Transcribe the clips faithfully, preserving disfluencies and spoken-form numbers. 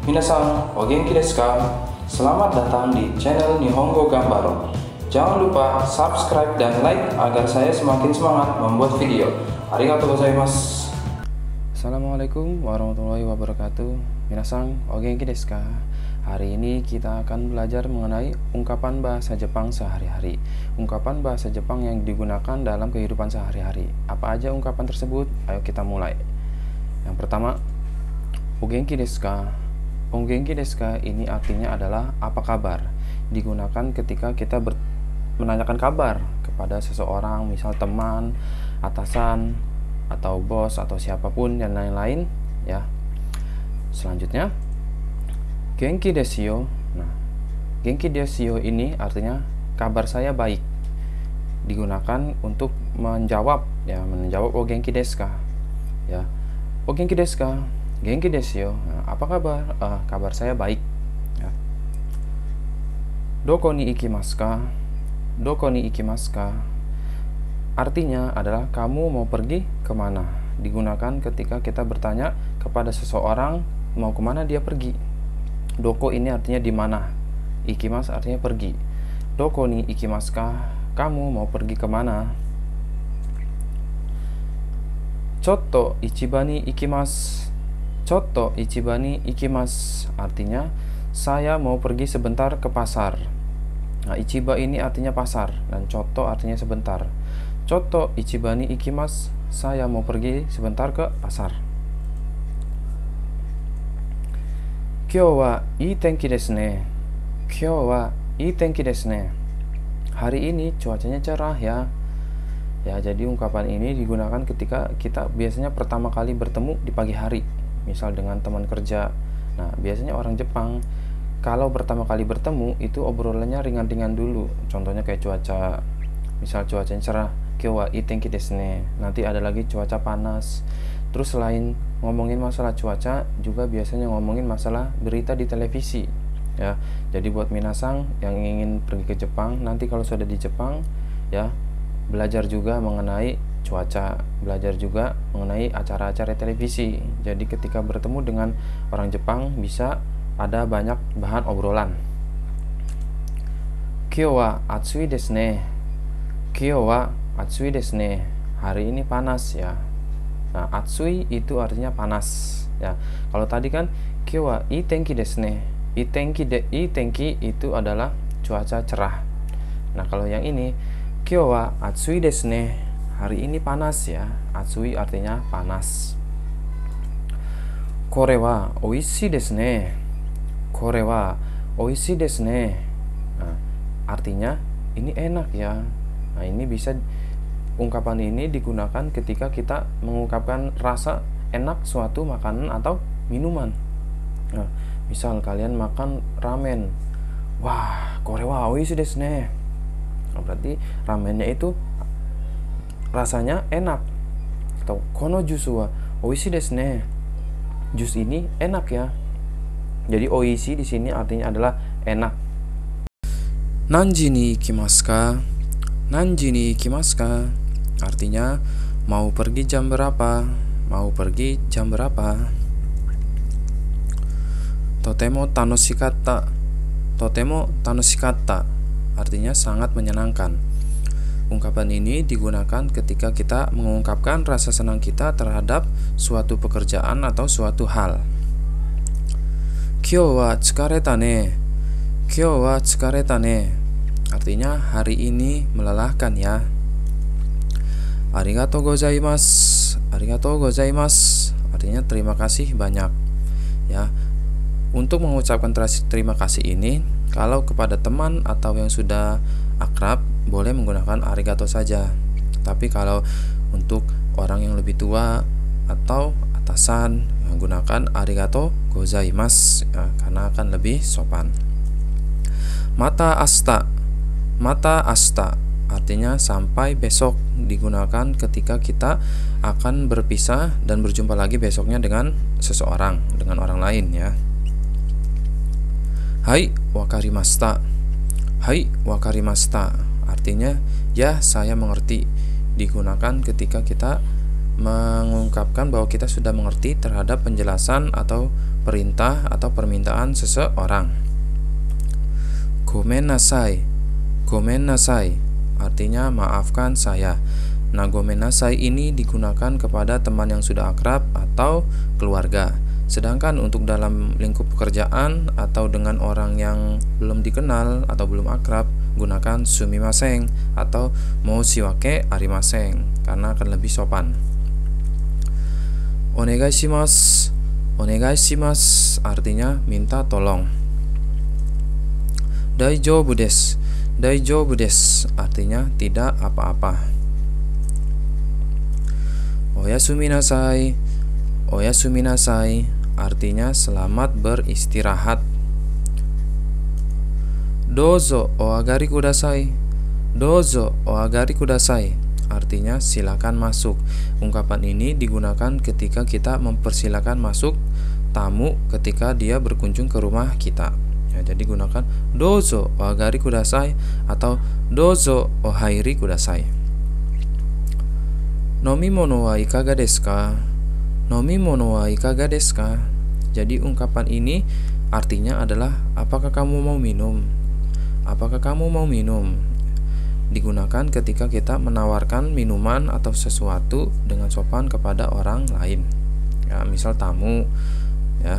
Minasan, o genki desu ka? Selamat datang di channel Nihongo Gambaro. Jangan lupa subscribe dan like agar saya semakin semangat membuat video. Arigatou gozaimasu. Assalamualaikum warahmatullahi wabarakatuh. Minasan, o genki desu ka? Hari ini kita akan belajar mengenai ungkapan bahasa Jepang sehari-hari. Ungkapan bahasa Jepang yang digunakan dalam kehidupan sehari-hari. Apa aja ungkapan tersebut? Ayo kita mulai. Yang pertama, o genki desu ka? O genki desu ka ini artinya adalah apa kabar. Digunakan ketika kita ber menanyakan kabar kepada seseorang, misal teman, atasan, atau bos, atau siapapun dan lain-lain, ya. Selanjutnya, genki desu yo. Nah, genki desu yo ini artinya kabar saya baik. Digunakan untuk menjawab, ya, menjawab o genki desu ka? Ya. O genki desu ka? Genki desu yo. Nah, apa kabar? Uh, kabar saya baik. Ya. Doko ni ikimasu ka? Doko ni ikimasu ka? Artinya adalah kamu mau pergi kemana? Digunakan ketika kita bertanya kepada seseorang mau kemana dia pergi. Doko ini artinya di mana. Ikimasu artinya pergi. Doko ni ikimasu ka? Kamu mau pergi kemana? Chotto ichiba ni ikimasu. Chotto ichiba ni ikimasu artinya saya mau pergi sebentar ke pasar. Nah, ichiba ini artinya pasar dan chotto artinya sebentar. Chotto ichiba ni ikimasu, saya mau pergi sebentar ke pasar. Kyou wa ii tenki desu ne. Kyou wa ii tenki desu ne. Hari ini cuacanya cerah ya. Ya, jadi ungkapan ini digunakan ketika kita biasanya pertama kali bertemu di pagi hari, misal dengan teman kerja. Nah, biasanya orang Jepang kalau pertama kali bertemu itu obrolannya ringan-ringan dulu. Contohnya kayak cuaca, misal cuacanya cerah, kyou wa ii tenki desu ne. Nanti ada lagi cuaca panas. Terus selain ngomongin masalah cuaca, juga biasanya ngomongin masalah berita di televisi, ya. Jadi buat minasang yang ingin pergi ke Jepang, nanti kalau sudah di Jepang, ya, belajar juga mengenai cuaca, belajar juga mengenai acara-acara televisi. Jadi ketika bertemu dengan orang Jepang bisa ada banyak bahan obrolan. Kyou wa atsui desu ne. Kyou wa atsui desu ne. Hari ini panas ya. Nah, atsui itu artinya panas ya. Kalau tadi kan kyou wa ii tenki desu ne. Ii tenki de ii tenki itu adalah cuaca cerah. Nah, kalau yang ini kyou wa atsui desu ne. Hari ini panas ya. Atsui artinya panas. Kore wa oishii desu ne. Kore wa oishii desu ne. Nah, artinya ini enak ya. Nah, ini bisa ungkapan ini digunakan ketika kita mengungkapkan rasa enak suatu makanan atau minuman. Nah, misal kalian makan ramen. Wah, kore wa oishii desu ne. Nah, berarti ramennya itu rasanya enak. Atau kono jusu wa oishii desu ne. Jus ini enak ya. Jadi oishii di sini artinya adalah enak. Nanji ni ikimasu ka? Nanji ni ikimasu ka? Artinya mau pergi jam berapa? Mau pergi jam berapa? Totemo tanoshikatta. Totemo tanoshikatta artinya sangat menyenangkan. Ungkapan ini digunakan ketika kita mengungkapkan rasa senang kita terhadap suatu pekerjaan atau suatu hal. Kyou wa tsukareta ne. Kyou wa tsukareta ne. Artinya hari ini melelahkan ya. Arigatou gozaimasu. Arigatou gozaimasu artinya terima kasih banyak ya. Untuk mengucapkan terima kasih ini, kalau kepada teman atau yang sudah akrab boleh menggunakan arigato saja. Tapi kalau untuk orang yang lebih tua atau atasan, menggunakan arigatou gozaimasu ya, karena akan lebih sopan. Mata asta. Mata asta artinya sampai besok, digunakan ketika kita akan berpisah dan berjumpa lagi besoknya dengan seseorang, dengan orang lain ya. Hai wakarimashita. Hai wakarimashita artinya ya saya mengerti, digunakan ketika kita mengungkapkan bahwa kita sudah mengerti terhadap penjelasan atau perintah atau permintaan seseorang. Gomen nasai, gomen nasai artinya maafkan saya. Nah, gomen nasai ini digunakan kepada teman yang sudah akrab atau keluarga. Sedangkan untuk dalam lingkup pekerjaan atau dengan orang yang belum dikenal atau belum akrab, gunakan sumimasen atau moshiwake arimasen karena akan lebih sopan. Onegai shimasu, onegai shimasu artinya minta tolong. Daijoubu desu, daijoubu desu artinya tidak apa-apa. Oyasumi nasai, oyasumi nasai artinya selamat beristirahat. Dozo o agari kudasai, dozo o agari kudasai artinya silakan masuk. Ungkapan ini digunakan ketika kita mempersilakan masuk tamu ketika dia berkunjung ke rumah kita. Ya, jadi gunakan dozo o agari kudasai atau dozo o hairi kudasai. Nomimono wa ikaga desu ka? Nomimono wa ikaga desu ka? Jadi ungkapan ini artinya adalah apakah kamu mau minum? Apakah kamu mau minum? Digunakan ketika kita menawarkan minuman atau sesuatu dengan sopan kepada orang lain. Ya, misal tamu, ya.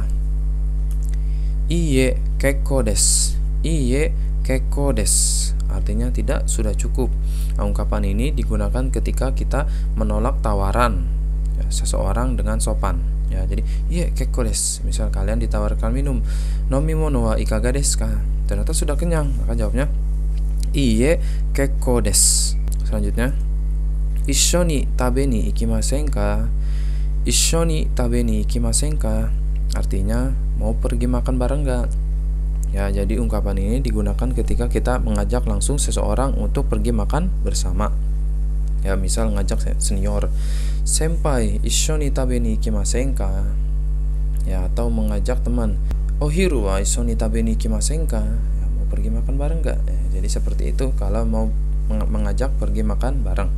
Iie kekko desu. Iie kekko desu artinya tidak, sudah cukup. Nah, ungkapan ini digunakan ketika kita menolak tawaran ya, seseorang dengan sopan. Ya, jadi iya kekko desu. Misal kalian ditawarkan minum, nomimono wa ikaga desu ka? Ternyata sudah kenyang, maka jawabnya iie kekko desu. Selanjutnya, issho ni tabe ni ikimasen ka? Issho ni tabe ni ikimasen ka? Artinya mau pergi makan bareng gak? Ya, jadi ungkapan ini digunakan ketika kita mengajak langsung seseorang untuk pergi makan bersama. Ya, misal ngajak senior, senpai issho ni tabe ni ikimasen ka? Ya, atau mengajak teman, ohiru wa issho ni tabe ni ikimasen ka? Ya, mau pergi makan bareng gak? Ya, jadi seperti itu kalau mau mengajak pergi makan bareng.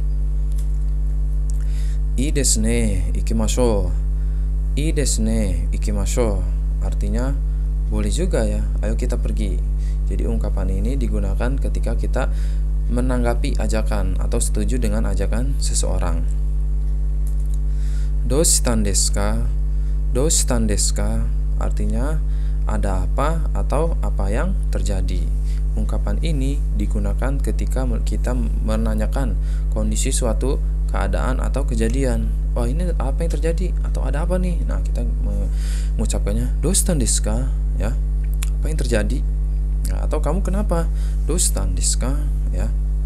Ii desu ne, ikimashou. Ii desu ne, ikimashou artinya boleh juga ya, ayo kita pergi. Jadi ungkapan ini digunakan ketika kita menanggapi ajakan atau setuju dengan ajakan seseorang. Doushitan desu ka? Doushitan desu ka? Artinya ada apa atau apa yang terjadi. Ungkapan ini digunakan ketika kita menanyakan kondisi suatu keadaan atau kejadian. Wah, ini apa yang terjadi atau ada apa nih? Nah, kita mengucapkannya doushitan desu ka? Ya, apa yang terjadi? Ya, atau kamu kenapa? Doushitan desu ka? Ya.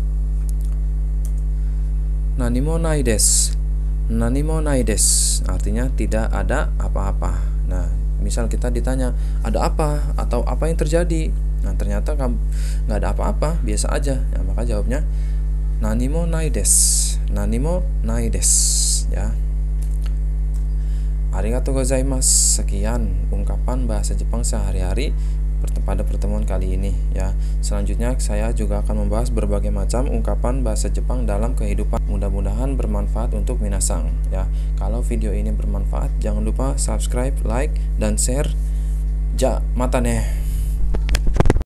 Nanimo nai desu. Nanimo nai desu artinya tidak ada apa-apa. Nah, misal kita ditanya ada apa atau apa yang terjadi, nah ternyata kamu nggak ada apa-apa, biasa aja. Ya, maka jawabnya nanimo nai desu. Nanimo nai desu. Ya. Arigatou gozaimasu. Sekian ungkapan bahasa Jepang sehari-hari pada pertemuan kali ini ya. Selanjutnya saya juga akan membahas berbagai macam ungkapan bahasa Jepang dalam kehidupan. Mudah-mudahan bermanfaat untuk minasang ya. Kalau video ini bermanfaat, jangan lupa subscribe, like, dan share. Ja, mata ne.